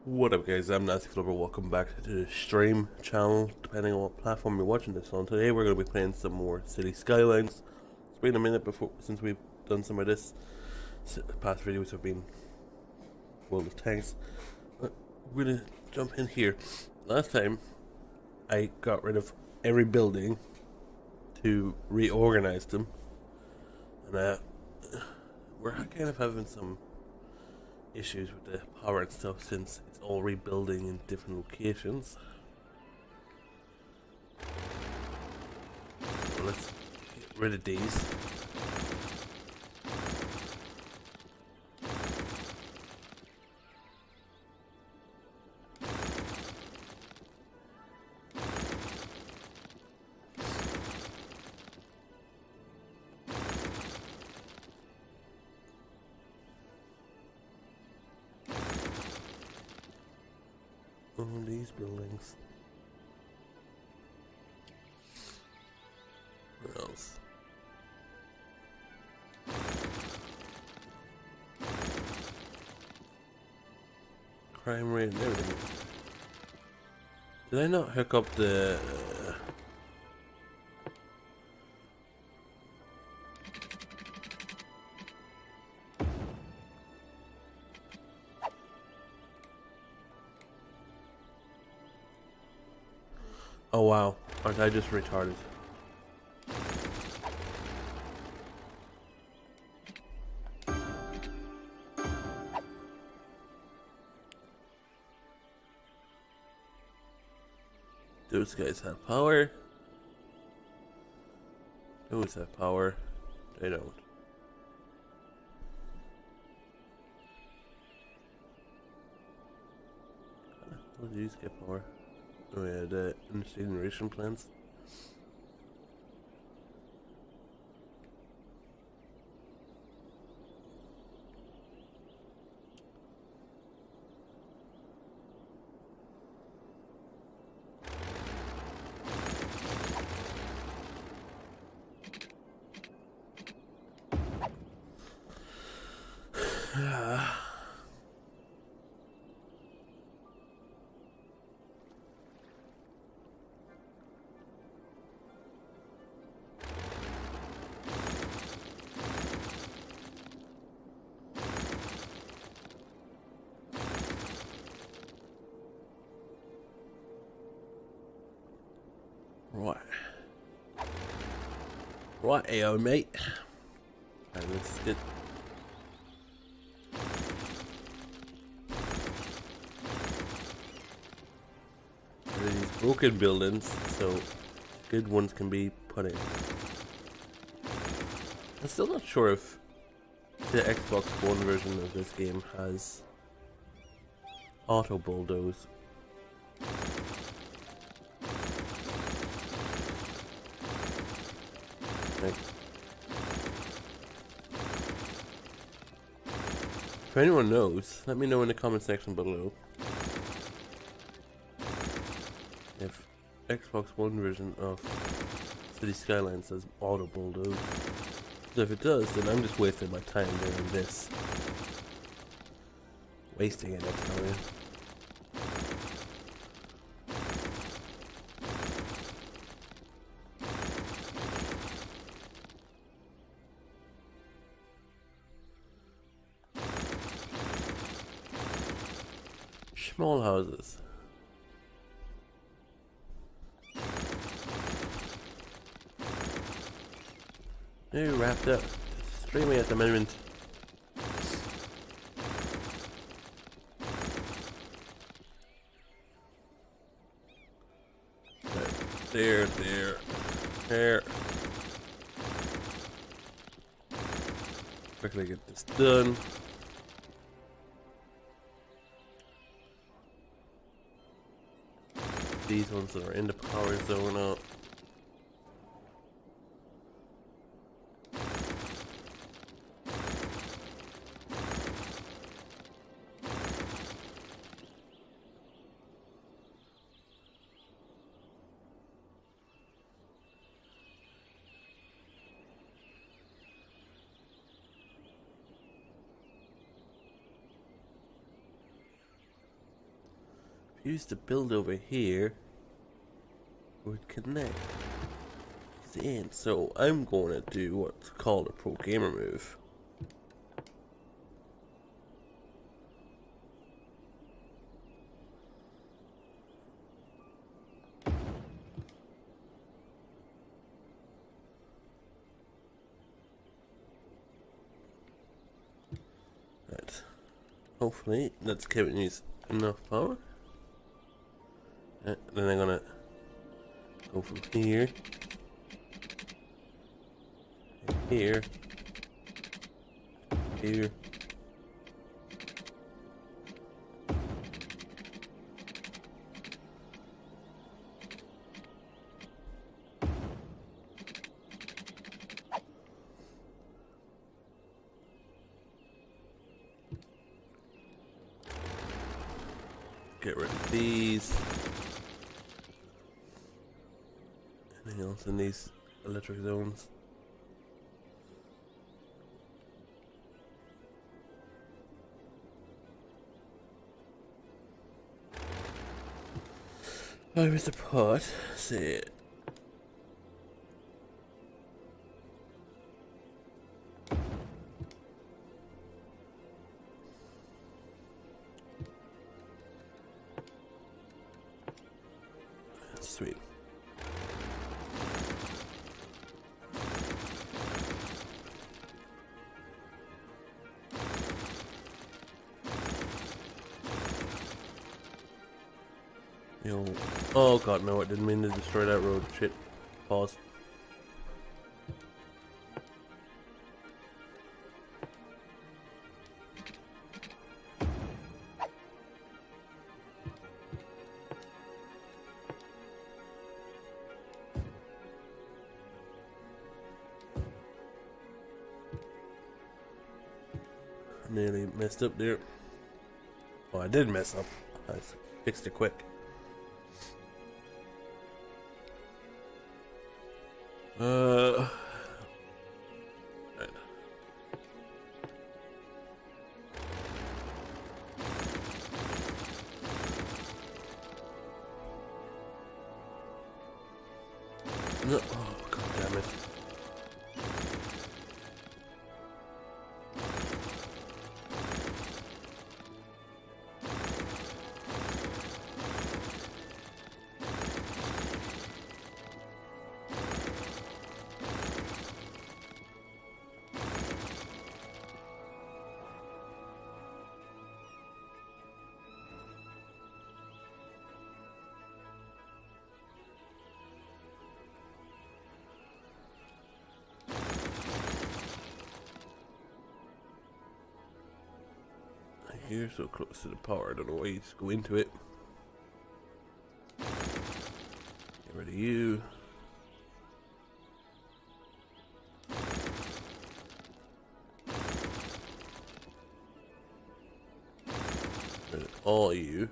What up guys, I'm Nastyflubber, welcome back to the stream channel, depending on what platform you're watching this on. Today we're going to be playing some more City Skylines. It's been a minute since we've done some of this. Past videos have been full of tanks. We're going to jump in here. Last time I got rid of every building to reorganize them. And we're kind of having some issues with the power and stuff since it's all rebuilding in different locations. So let's get rid of these. Oh, these buildings. What else? Crime rate and everything. Did I not hook up the... Oh wow, aren't I just retarded? Those guys have power. Those have power. They don't. How do these get power? Oh yeah, the incineration plants. Right, AO mate. Alright, let's get rid of these broken buildings so good ones can be put in. I'm still not sure if the Xbox One version of this game has auto bulldoze. Like, if anyone knows, let me know in the comment section below if Xbox One version of City Skylines has auto bulldoze. So if it does, then I'm just wasting my time doing this. Wasting it, I tell you. Small houses. New wrapped up. Streaming at the moment. There. Quickly get this done. These ones that are in the power zone out. used to build over here would connect in. So I'm going to do what's called a pro gamer move. Right. Hopefully that's giving you enough power. Then I'm gonna go from here, here, here. Get rid of these. Anything else in these electric zones? Where is the pot? See it. Sweet. Yo. Oh god, no, I didn't mean to destroy that road. Shit. Pause. Nearly messed up there. Well, I did mess up. I fixed it quick. Right. No, oh god damn it. You're so close to the power, I don't know why you just go into it. Get rid of you. Get rid of all you.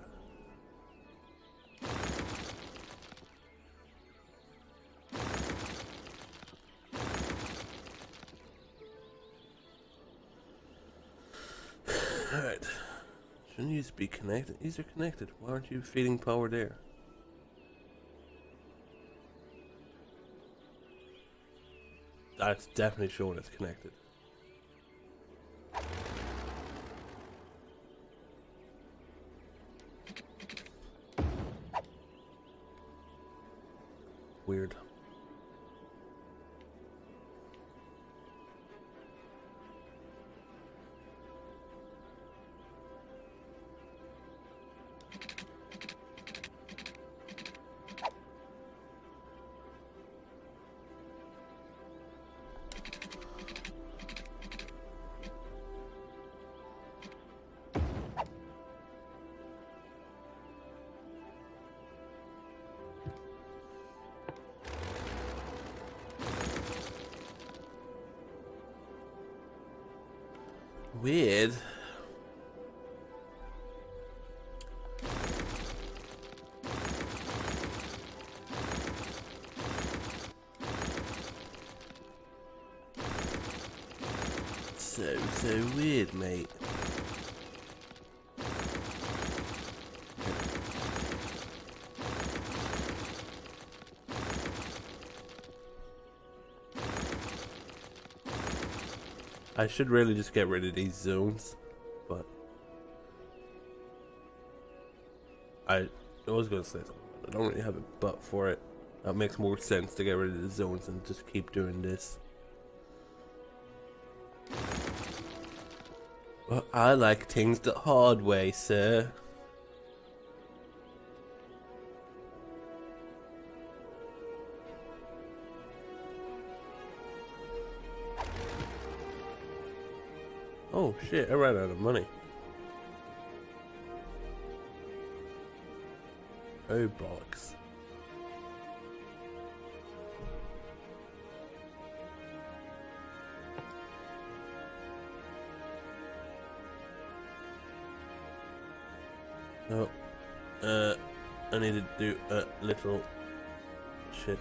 Alright. Shouldn't these be connected? These are connected. Why aren't you feeding power there? That's definitely showing it's connected. Weird. Weird. So weird, mate. I should really just get rid of these zones, but I was gonna say something. I don't really have a but for it. That makes more sense to get rid of the zones and just keep doing this. Well, I like things the hard way, sir. Oh shit, I ran out of money. Oh bollocks. No. I need to do a little shit.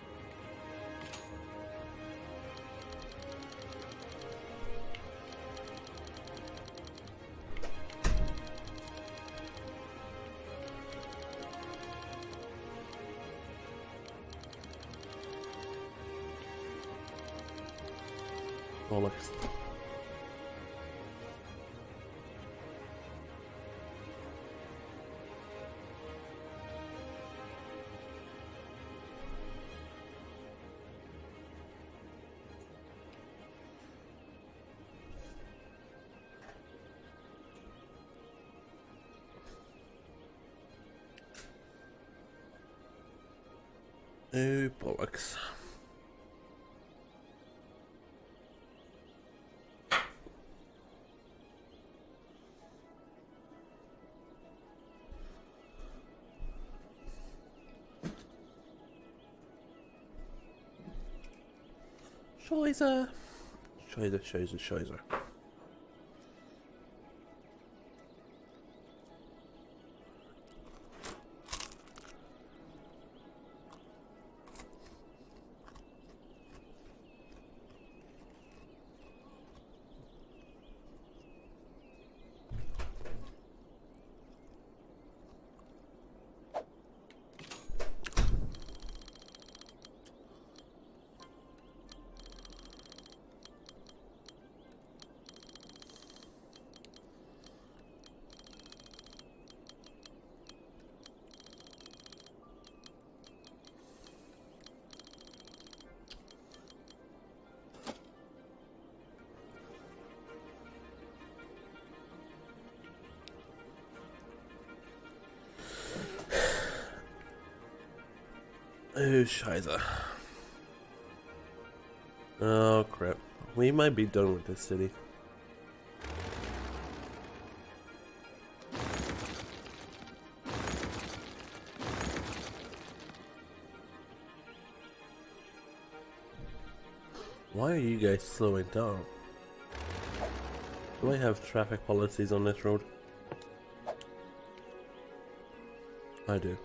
Bollocks. Oh bollocks. Scheiße. Scheiße, scheiße, scheiße. Oh, scheiße. Oh, crap. We might be done with this city. Why are you guys slowing down? Do I have traffic policies on this road? I do.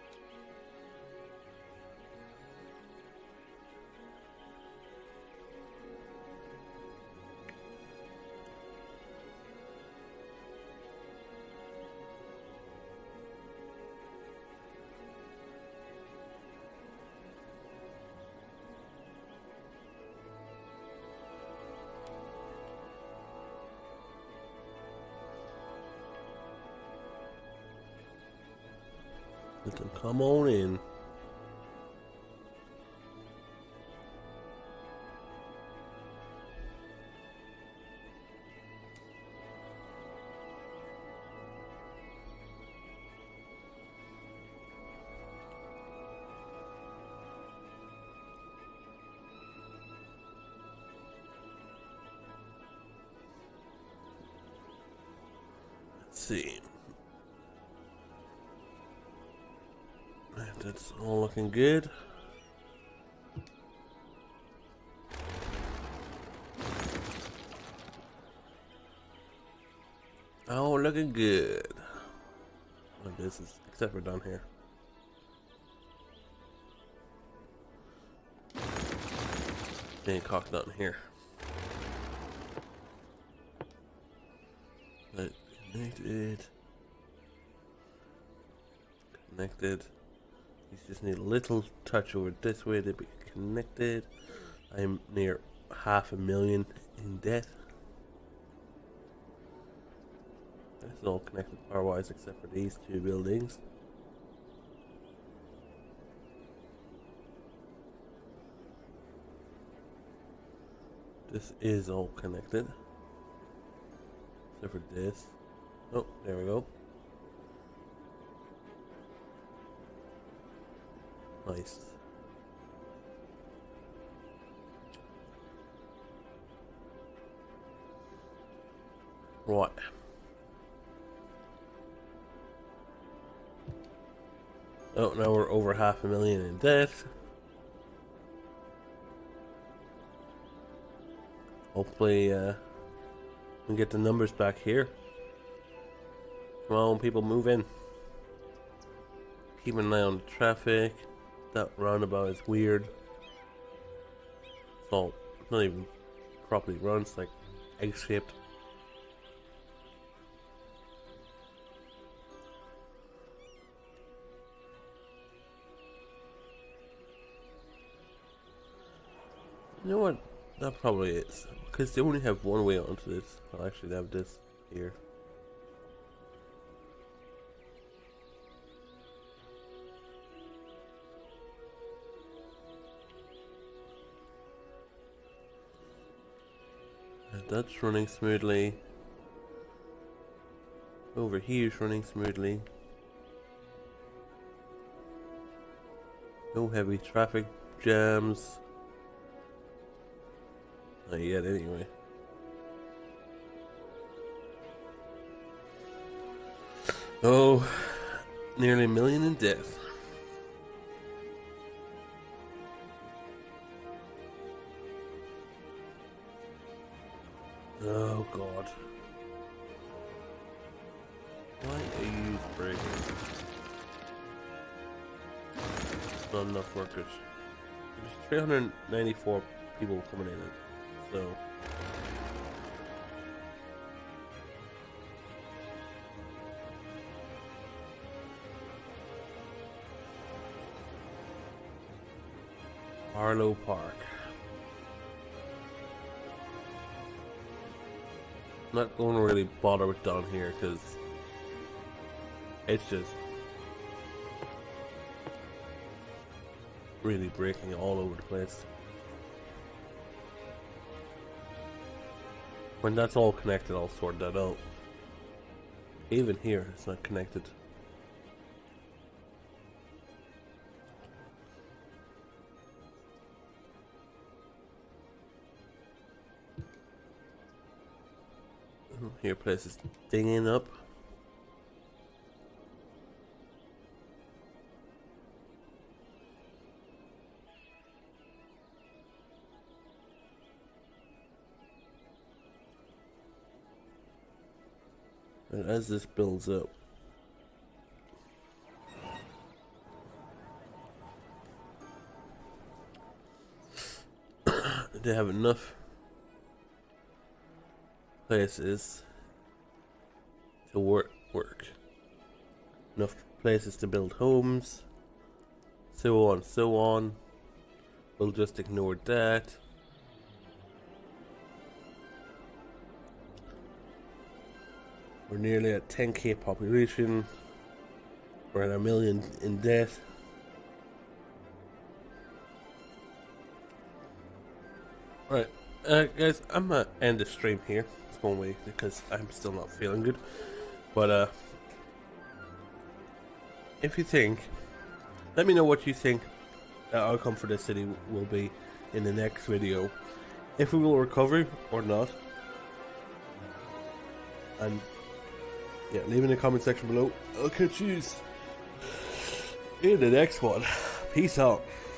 Let them come on in. Let's see. That's all looking good. Oh, looking good. Well, this is except for down here. Ain't cocked nothing here. But connected. Connected. These just need a little touch over this way to be connected. I'm near 500,000 in debt. This is all connected power-wise except for these two buildings. This is all connected. Except for this. Oh, there we go. Nice. Right. Oh, now we're over 500,000 in debt. Hopefully, we can get the numbers back here. Come on, people, move in. Keep an eye on the traffic. That roundabout is weird. It's not even properly run. It's like egg-shaped. You know what? That probably is. Because they only have one way onto this. I'll actually have this here. And that's running smoothly. Over here is running smoothly. No heavy traffic jams. Not yet, anyway. Oh, nearly 1 million in debt. Oh God. Why are you breaking? Not enough workers. There's 394 people coming in. So Harlow Park. I'm not going to really bother with down here because it's just really breaking all over the place. When that's all connected, I'll sort that out. Even here, it's not connected. Here, place is dinging up. And as this builds up, they have enough places to work. Enough places to build homes, so on, so on. We'll just ignore that. We're nearly at 10k population. We're at 1 million in debt. Right, guys, I'm gonna end the stream here. It's one way because I'm still not feeling good. But if you think, let me know what you think the outcome for this city will be in the next video. If we will recover or not. And yeah, leave in the comment section below. I'll catch you in the next one. Peace out.